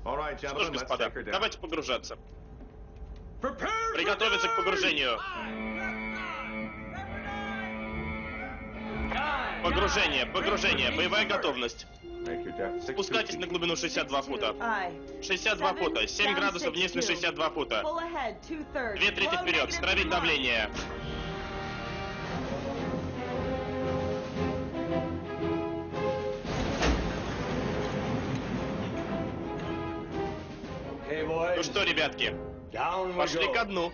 Что ж, господа, давайте погружаться. Приготовиться к погружению. Погружение, боевая готовность. Спускайтесь на глубину 62 фута. 62 фута, 7 градусов вниз на 62 фута. 2/3 вперед, стравить давление. Ну что, ребятки, пошли ко дну.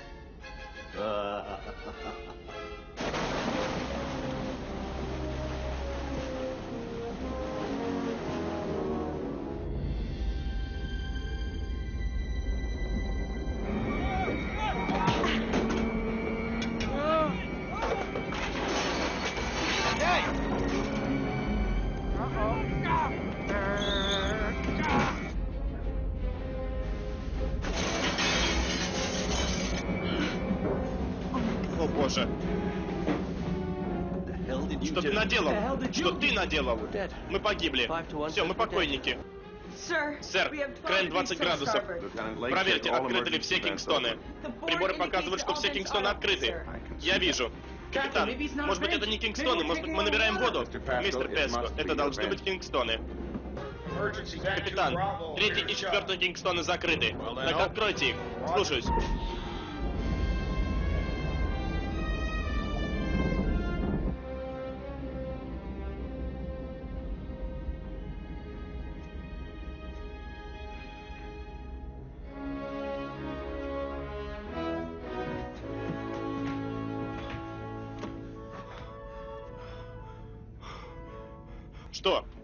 О боже. Что ты наделал? Что ты наделал? Мы погибли. Все, мы покойники. Сэр, крен 20 градусов. Проверьте, открыты ли все кингстоны. Приборы показывают, что все кингстоны открыты. Я вижу. Капитан, может быть, это не кингстоны, может быть, мы набираем воду? Мистер Песко, это должны быть кингстоны. Капитан, 3-й и 4-й кингстоны закрыты. Так откройте их. Слушаюсь. Что?